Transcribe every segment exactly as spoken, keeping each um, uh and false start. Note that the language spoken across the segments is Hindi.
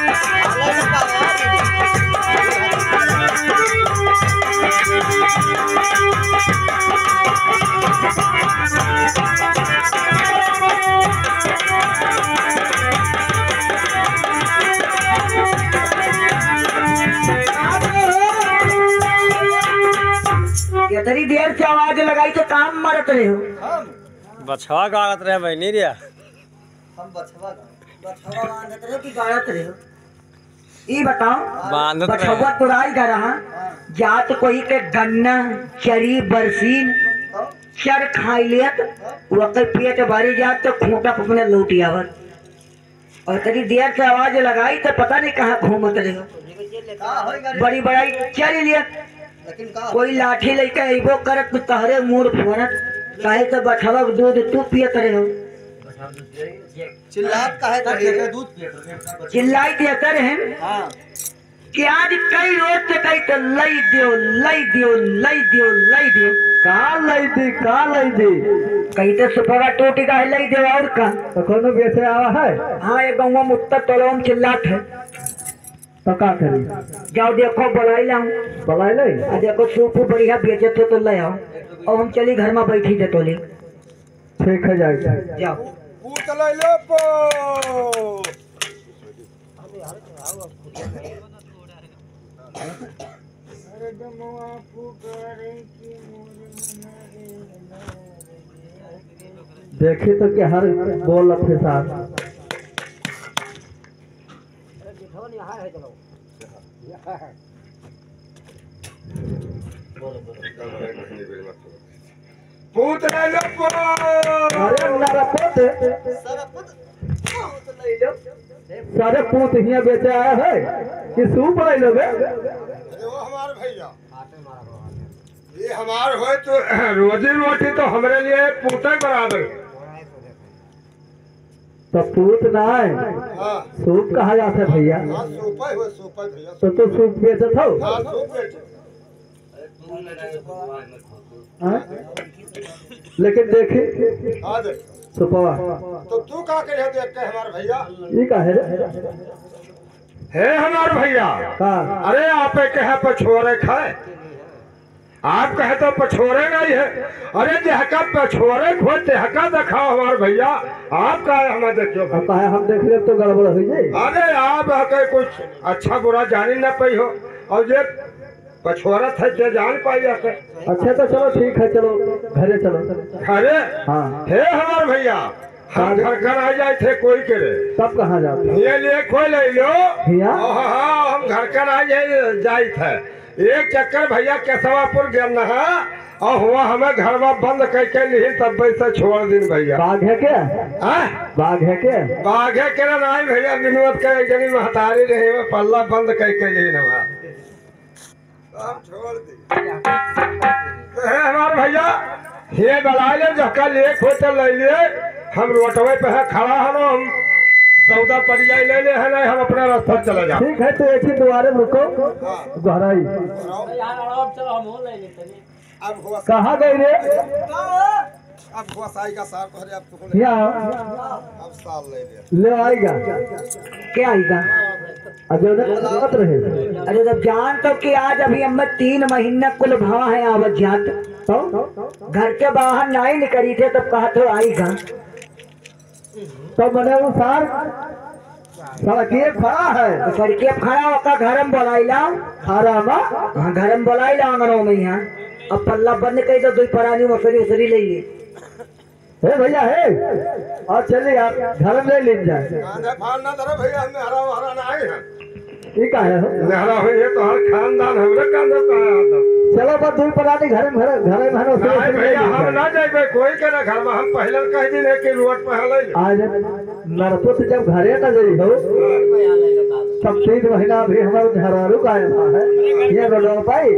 कितनी देर से आवाज लगाई तो काम मरत रहे हो। बछवा गाड़त रहे बहनी रे। हम बछवा बछवा बांधत रहे कि गाड़त रहे हो? ई बताओ बांधत रहे। बछवा तुराई कर रहा जात कोई के गन्ना चरी बरसीन चर खाई लियत वक्त पेट भरी जात तो खूंटा अपने लूटी आवत और कभी देर से आवाज लगाई तो पता नहीं कहाँ घूमत रहे हो। बड़ी बड़ाई चरी लियत कोई लाठी लेके अबो करत तहरे मूड फोरत काहे तो बछवा दूध तू पियत रहे हो। चिल्लात काहे करे दूध पियत चिल्लाई देते रहे हां कि आज कई रोज से कई तो लई दियो लई दियो लई दियो लई दियो का लई दी का लई दी कहीं तो सुपरा टूटी का लई दियो और का तो कोनो बेचे आवा है। हाँ ये गाँव में उत्तर तलोम चिल्लात है तो का करी जाओ देखो बुलाई लाऊं बुलाई ले आ देखो सूप बढ़िया बेचे तो तो ले आओ और हम चली घर में बैठी दे तोले ठीक है जाए जाओ पूत ले लो पो देखी तो क्या हर बोल अपने साथ पूत ले लो पो अरे मेरा पुत सारे पूत हिया बेचे आया है कि सूप ले लो बे वो हमारे भैया ये हमार होए तो रोजी रोटी तो हमरे लिए पूते बराबर तो पूत ना है हां सूप कहा जाता है भैया। हां सूपा हो सूपा भैया तो तू सूप बेचत हो हां सूप बेच हाँ? लेकिन देखी हां देख सुपवा तो तू का करे देख के हमारे भैया ये का है है हमारे भैया का अरे आप कहे पछोरे खाए आप कहे तो पछोरे नहीं है। अरे जहका पछोरे खो तेहका दिखाओ हमारे भैया आप का हमें देखियो अब कहा हम देख ले तो गड़बड़ हो जाए। अरे आप के कुछ अच्छा बुरा जानी न पाई हो और ये पछोरा था के जान पाई आके। अच्छा तो चलो ठीक है चलो घरे चलो अरे हाँ हे हमारे भैया हम घर घर आ जाए थे कोई करे सब कहाँ जाते ये लिए खोल ले लो भैया हाँ हम घर घर आ जाए जाए थे एक चक्कर भैया केशवापुर गया नहा और हुआ हमें घर में बंद करके नहीं तब से छोड़ दिन भैया। बाघ है क्या हाँ? बाघ है क्या बाघ है क्या नहीं भैया विनोद के जनी महतारी रहे में पल्ला बंद करके नहीं नहा छोड़ दी हमारे भैया ये बला ले जका ले खोते ले लिए हम रोटवे पे है खड़ा है ना हम सौदा परिया ले ले है नहीं हम अपना रास्ता चले जाओ। ठीक है तो एक ही द्वारे रुको गहराई कहाँ गई रे अब हुआ साई का सार को अब तो या अब साल ले ले ले आएगा क्या आएगा अजय मत रहे। अरे जब जान तो कि आज अभी हम तीन महीने कुल भाव है आवत जात तो घर के बाहर नहीं निकली थे तब कहा तो आएगा तो मैंने वो सार सड़के खड़ा है तो सड़के खड़ा होकर घर में बोलाई लाओ खारा मा हाँ घर में बोलाई लाओ अंगनों में यहाँ अब पल्ला बंद कही तो दो परानी मसरी उसरी ले ली हे भैया है और चलिए आप घर में ले जाए कांधे फाड़ना धरो भैया हमने हरा हरा ना आए हैं ये का है नहरा हुई है तो हर खानदान हमरे कांधे पे आता चलो बस दूर परानी घर में घर घर में है नहीं भैया हम ना जाए कोई के ना घर में हम पहले कह दिन है कि रोड पे हले आज नरपुत जब घरे न गई हो तब तीन महीना भी हमारे घरारू का है ये रोड पाई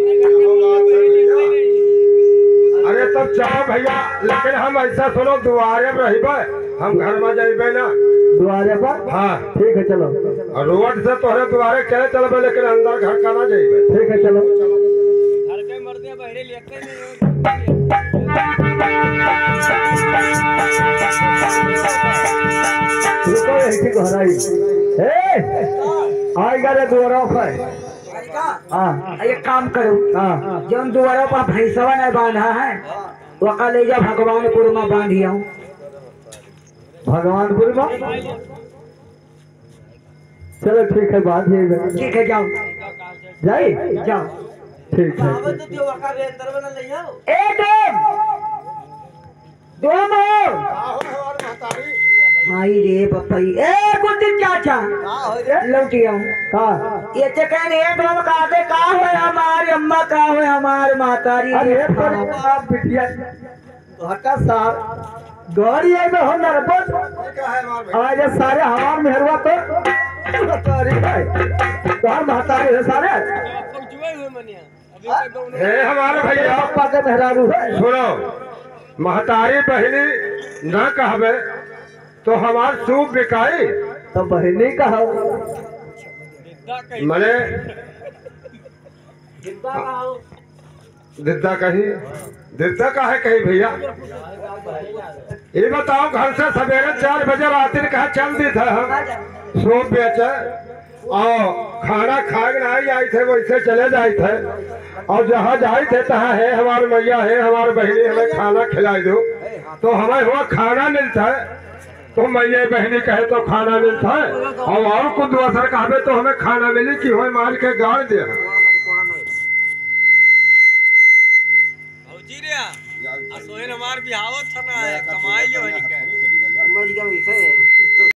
अरे तब चाहो भैया लेकिन हम ऐसा सुनो दुआरे में रहिबे हम घर में जाइबे ना द्वारे पर हाँ ठीक है चलो और रोड से तोहरे दुआरे चले चलबे लेकिन अंदर घर का ना जाइबे ठीक है चलो घर के मर्दे बहरे लेके रुको यही घराई ए आएगा रे दुआरों पर हाँ एक काम करो, हाँ जौन दुआरों पर भैंसवा ने बांधा है वका ले जा भगवानपुर में बांधिया हूँ। भगवानपुर में चलो ठीक है बांधिएगा। ठीक है जाओ जाए जाओ। ठीक है ए डोम डोम आई रे बपई ए कुछ चाचा लौटिया हूँ। हाँ ये चकन ये डोम का दे का है हमारी अम्मा का है हमारी मातारी अरे पर आप बिटिया हटा साहब गाड़ी है में हो नरपत आज सारे हमार मेहरवा तो महतारी है कौन महतारी है सारे हे हमारे भैया पापा के मेहरारू है। सुनो, महतारी बहनी न कहबे तो हमार सूप बिकाई तो बहनी कहा मने दिद्दा कही दिद्दा का है कही भैया। ये बताओ घर से सवेरे चार बजे रात्रि कहा चल दी था हम सूप बेचे और खाना खाए नहीं आई थे वैसे चले जाए थे और जहाँ जाए थे तहाँ है हमारे मैया है हमारे बहनी हमें खाना खिलाई दो तो हमें हुआ खाना मिलता है तो मैया बहनी कहे तो खाना मिलता है और और को दूसर कहे तो हमें खाना मिली कि हो मार के गाड़ दे सोहेन हमार बिहावत था ना कमाई लियो है